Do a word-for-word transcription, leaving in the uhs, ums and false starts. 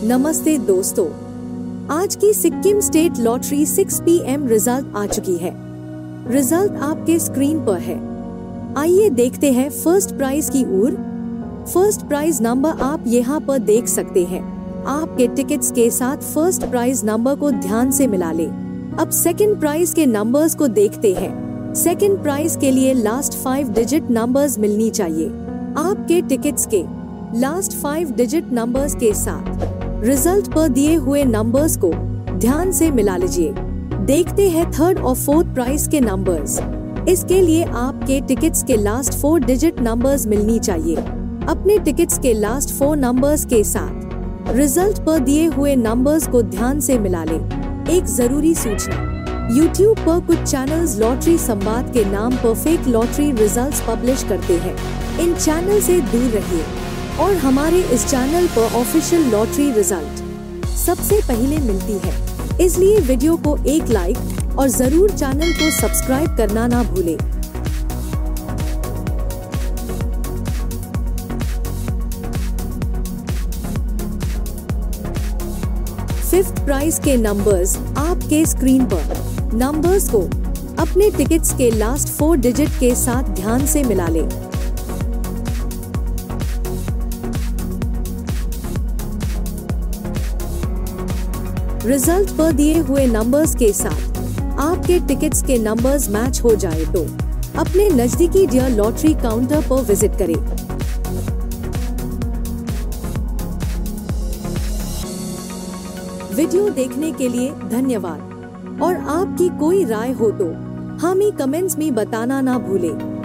नमस्ते दोस्तों, आज की Sikkim state lottery six P M result आ चुकी है। रिजल्ट आपके स्क्रीन पर है। आइए देखते हैं फर्स्ट प्राइज की ओर। फर्स्ट प्राइज नंबर आप यहाँ पर देख सकते हैं। आपके टिकट्स के साथ फर्स्ट प्राइज नंबर को ध्यान से मिला ले। अब सेकंड प्राइज के नंबर्स को देखते हैं। सेकंड प्राइज के लिए लास्ट फाइव डिजिट नंबर्स मिलनी चाहिए। आपके टिकट्स के लास्ट फाइव डिजिट नंबर्स के साथ रिजल्ट पर दिए हुए नंबर्स को ध्यान से मिला लीजिए। देखते हैं थर्ड और फोर्थ प्राइज के नंबर्स। इसके लिए आपके टिकट्स के लास्ट फोर डिजिट नंबर्स मिलनी चाहिए। अपने टिकट्स के लास्ट फोर नंबर्स के साथ रिजल्ट पर दिए हुए नंबर्स को ध्यान से मिला ले। एक जरूरी सूचना, यूट्यूब पर कुछ चैनल्स लॉटरी संवाद के नाम पर फेक लॉटरी रिजल्ट्स पब्लिश करते हैं। इन चैनल से दूर रहिए और हमारे इस चैनल पर ऑफिशियल लॉटरी रिजल्ट सबसे पहले मिलती है। इसलिए वीडियो को एक लाइक और जरूर चैनल को सब्सक्राइब करना ना भूलें। फिफ्थ प्राइज के नंबर्स आपके स्क्रीन पर। नंबर्स को अपने टिकट्स के लास्ट फोर डिजिट के साथ ध्यान से मिला लें। रिजल्ट पर दिए हुए नंबर्स के साथ आपके टिकट्स के नंबर्स मैच हो जाए तो अपने नजदीकी डियर लॉटरी काउंटर पर विजिट करें। वीडियो देखने के लिए धन्यवाद और आपकी कोई राय हो तो हमें कमेंट्स में बताना ना भूलें।